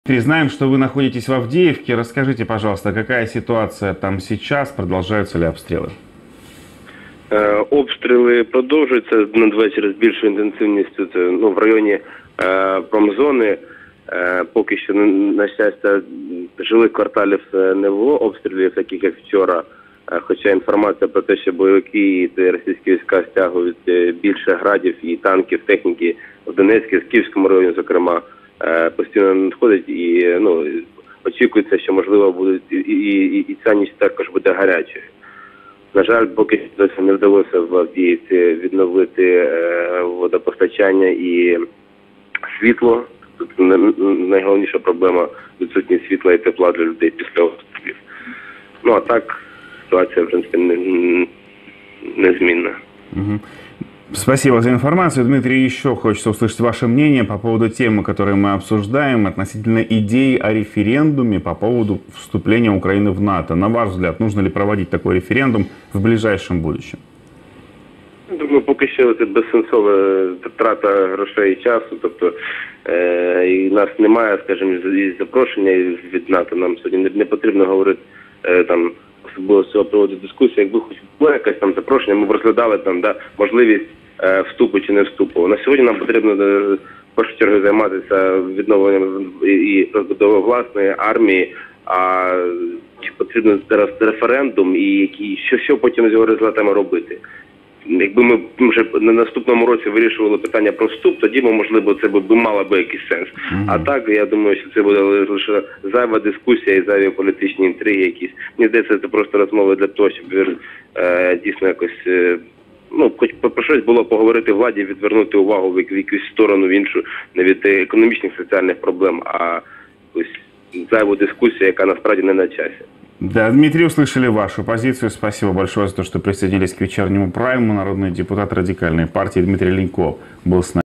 Знаем, что вы находитесь в Авдеевке. Расскажите, пожалуйста, какая ситуация там сейчас, продолжаются ли обстрелы? Обстріли продовжуються надвечір з більшою інтенсивністю. Це в районі промзони. Поки що, на щастя, жилих кварталів не було обстрілів, таких як вчора. Хоча інформація про те, що бойовики і російські війська стягують більше градів і танків, техніки в Донецькій, в Київському районі, зокрема, постійно надходить, і очікується, що можливо будуть і ця ніч також буде гарячою. На жаль, поки досі не вдалося в Авдіївці відновити водопостачання і світло. Тут найголовніша проблема – відсутність світла і тепла для людей після обстрілів. А так ситуація, в принципі, незмінна. Спасибо за информацию. Дмитрий, еще хочется услышать ваше мнение по поводу темы, которую мы обсуждаем, относительно идеи о референдуме по поводу вступления Украины в НАТО. На ваш взгляд, нужно ли проводить такой референдум в ближайшем будущем? Думаю, поки що це безсенсова трата грошей і часу. Тобто, і нас немає, скажімо, із запрошення від НАТО. Нам сьогодні не потрібно говорити там особливо з цього приводу дискусії. Якби хоч було якесь там запрошення, ми б розглядали там можливість вступу чи не вступу. На сьогодні нам потрібно в першу чергу займатися відновленням і розбудовою власної армії. А чи потрібно зараз референдум і що потім з його результатами робити? Якби ми вже на наступному році вирішували питання про вступ, тоді, можливо, це б мало би якийсь сенс. А так, я думаю, що це буде лише зайва дискусія і зайві політичні інтриги якісь. Мені здається, це просто розмови для того, щоб дійсно якось, хоч про щось було поговорити владі, відвернути увагу в якусь сторону, в іншу, не від економічних, соціальних проблем, а якусь зайву дискусію, яка насправді не на часі. Да, Дмитрий, услышали вашу позицию. Спасибо большое за то, что присоединились к вечернему прайму. Народный депутат Радикальной партии Дмитрий Линьков был с нами.